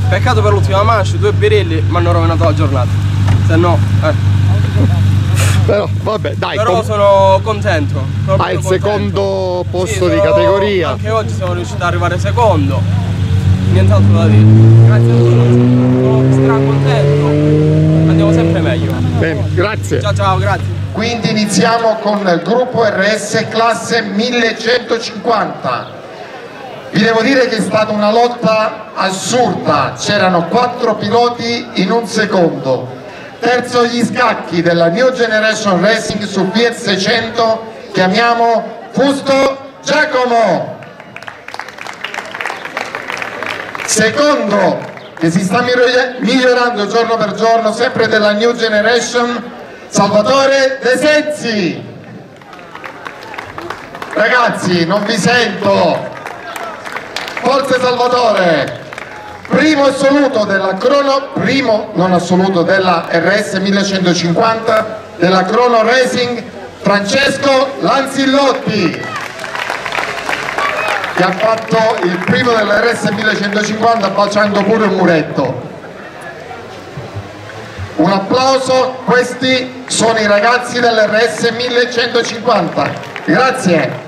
Peccato per l'ultima manche, 2 birilli mi hanno rovinato la giornata. Se no, Però vabbè, dai. Però sono contento. Hai il secondo posto di categoria. Anche oggi siamo riusciti ad arrivare secondo. Nient'altro da dire. Grazie a tutti. Sono stracontento. Andiamo sempre meglio. Bene, grazie. Ciao ciao, grazie. Quindi iniziamo con il gruppo RS classe 1150. Vi devo dire che è stata una lotta assurda, c'erano 4 piloti in un secondo. Terzo gli scacchi della New Generation Racing su PS100, chiamiamo Fusto Giacomo. Secondo, che si sta migliorando giorno per giorno, sempre della New Generation, Salvatore De Sezzi. Ragazzi, non vi sento. Forza Salvatore. Primo assoluto della crono, primo non assoluto della RS 1150 della Crono Racing, Francesco Lanzillotti, che ha fatto il primo della RS 1150 baciando pure un muretto. Un applauso, questi sono i ragazzi dell'RS 1150. Grazie.